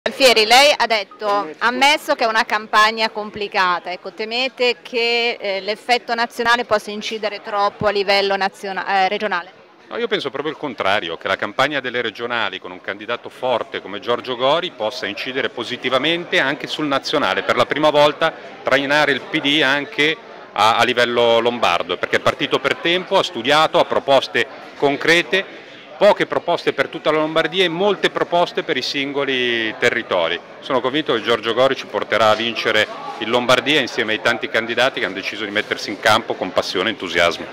Alfieri, lei ha detto, ammesso che è una campagna complicata, ecco, temete che l'effetto nazionale possa incidere troppo a livello regionale? No, io penso proprio il contrario, che la campagna delle regionali con un candidato forte come Giorgio Gori possa incidere positivamente anche sul nazionale, per la prima volta trainare il PD anche a livello lombardo, perché è partito per tempo, ha studiato, ha proposte concrete, poche proposte per tutta la Lombardia e molte proposte per i singoli territori. Sono convinto che Giorgio Gori ci porterà a vincere in Lombardia insieme ai tanti candidati che hanno deciso di mettersi in campo con passione e entusiasmo.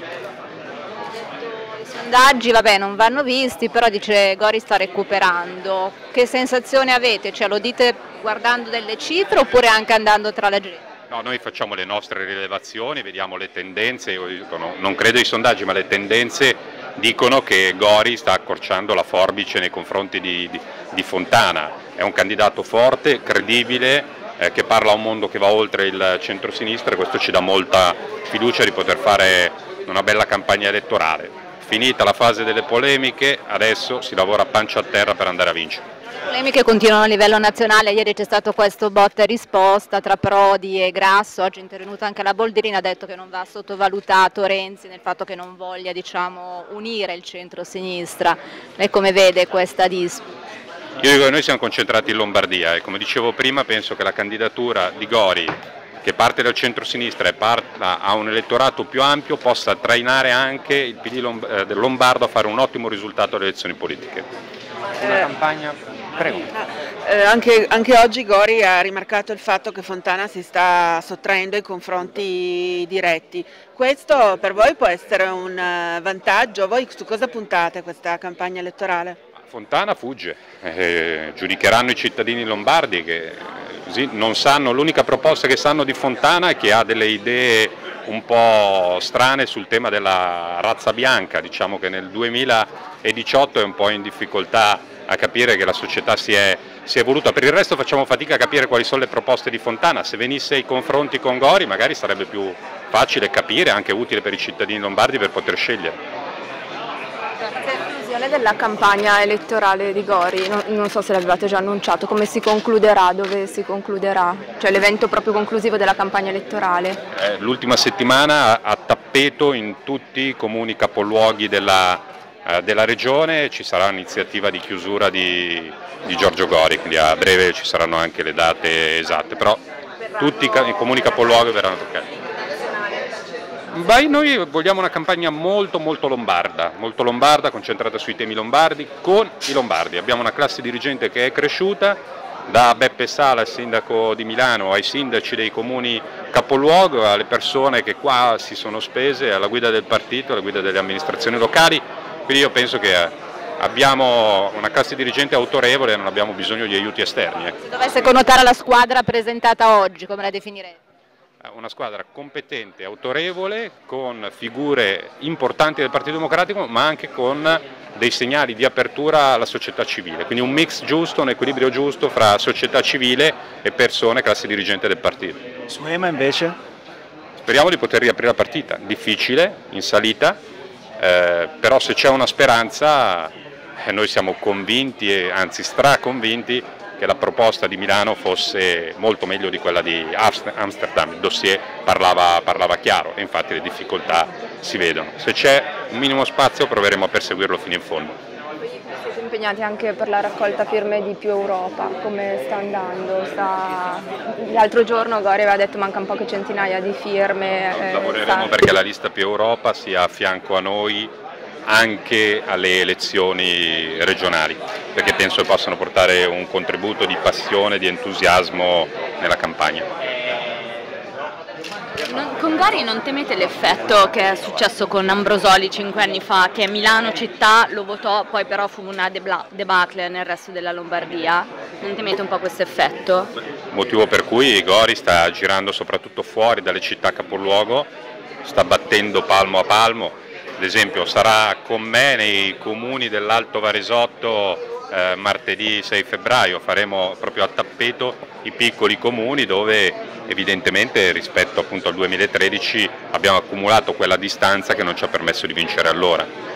I sondaggi, vabbè, non vanno visti, però dice Gori sta recuperando. Che sensazione avete? Cioè, lo dite guardando delle cifre oppure anche andando tra la gente? No, noi facciamo le nostre rilevazioni, vediamo le tendenze, non credo ai sondaggi, ma le tendenze dicono che Gori sta accorciando la forbice nei confronti di Fontana. È un candidato forte, credibile, che parla a un mondo che va oltre il centro-sinistra e questo ci dà molta fiducia di poter fare una bella campagna elettorale. Finita la fase delle polemiche, adesso si lavora a pancia a terra per andare a vincere. Le polemiche continuano a livello nazionale, ieri c'è stato questo botta e risposta tra Prodi e Grasso, oggi è intervenuta anche la Boldrini, ha detto che non va sottovalutato Renzi nel fatto che non voglia, diciamo, unire il centro-sinistra. Lei come vede questa disputa? Io dico che noi siamo concentrati in Lombardia e come dicevo prima penso che la candidatura di Gori, che parte dal centro-sinistra e parta a un elettorato più ampio, possa trainare anche il PD lombardo a fare un ottimo risultato alle elezioni politiche. Una campagna. Prego. Anche oggi Gori ha rimarcato il fatto che Fontana si sta sottraendo ai confronti diretti. Questo per voi può essere un vantaggio? Voi su cosa puntate questa campagna elettorale? Fontana fugge, giudicheranno i cittadini lombardi che così non sanno, l'unica proposta che sanno di Fontana è che ha delle idee un po' strane sul tema della razza bianca, diciamo che nel 2018 è un po' in difficoltà a capire che la società si è evoluta. Per il resto facciamo fatica a capire quali sono le proposte di Fontana. Se venisse ai confronti con Gori magari sarebbe più facile capire, anche utile per i cittadini lombardi per poter scegliere. Conclusione della campagna elettorale di Gori, non so se l'avevate già annunciato, come si concluderà, dove si concluderà, cioè l'evento proprio conclusivo della campagna elettorale? L'ultima settimana a tappeto in tutti i comuni capoluoghi della regione ci sarà un'iniziativa di chiusura di Giorgio Gori, quindi a breve ci saranno anche le date esatte, però tutti i comuni capoluoghi verranno toccati. Noi vogliamo una campagna molto lombarda, concentrata sui temi lombardi, con i lombardi. Abbiamo una classe dirigente che è cresciuta, da Beppe Sala, il sindaco di Milano, ai sindaci dei comuni capoluogo, alle persone che qua si sono spese, alla guida del partito, alla guida delle amministrazioni locali. Quindi io penso che abbiamo una classe dirigente autorevole e non abbiamo bisogno di aiuti esterni. Se dovesse connotare la squadra presentata oggi, come la definirete? Una squadra competente, autorevole, con figure importanti del Partito Democratico, ma anche con dei segnali di apertura alla società civile, quindi un mix giusto, un equilibrio giusto fra società civile e persone, classe dirigente del partito. Su EMA invece? Speriamo di poter riaprire la partita, difficile, in salita, però se c'è una speranza noi siamo convinti, anzi straconvinti, che la proposta di Milano fosse molto meglio di quella di Amsterdam, il dossier parlava chiaro e infatti le difficoltà si vedono. Se c'è un minimo spazio proveremo a perseguirlo fino in fondo. Siete impegnati anche per la raccolta firme di Più Europa, come sta andando? L'altro giorno Gori aveva detto manca poche centinaia di firme. Lavoreremo perché la lista Più Europa sia a fianco a noi anche alle elezioni regionali, perché penso che possano portare un contributo di passione, di entusiasmo nella campagna. Con Gori non temete l'effetto che è successo con Ambrosoli 5 anni fa, che Milano città lo votò, poi però fu una debacle nel resto della Lombardia? Non temete un po' questo effetto? Motivo per cui Gori sta girando soprattutto fuori dalle città capoluogo, sta battendo palmo a palmo. Ad esempio sarà con me nei comuni dell'Alto Varesotto martedì 6 febbraio, faremo proprio a tappeto i piccoli comuni dove evidentemente rispetto appunto al 2013 abbiamo accumulato quella distanza che non ci ha permesso di vincere allora.